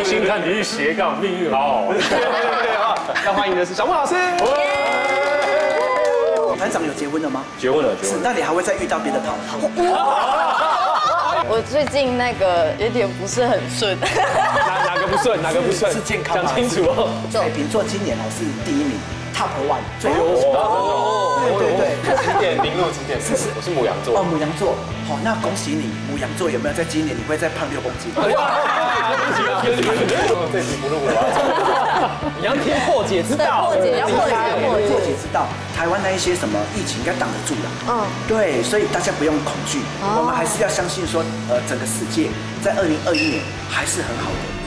星看体育斜杠命运好好玩。 对啊，要欢迎的是小莫老师。 团长有结婚了吗？ 结婚了， 是，那你还会再遇到别的桃花？ 我最近那个有点不是很顺。 哪个不顺？哪个不顺？ 是健康吗？ 讲清楚哦。 水瓶座今年是第1名 ，Top 1，最优秀。对， 几点？名录几点？我是牡羊座。 哦，牡羊座，好，那恭喜你，牡羊座有没有在今年你会再胖6公斤？ 这集不录了。你要听破解之道， 破解知道台湾那一些什么疫情应该挡得住的。对，所以大家不用恐惧，我们还是要相信说，整个世界在2021年还是很好的。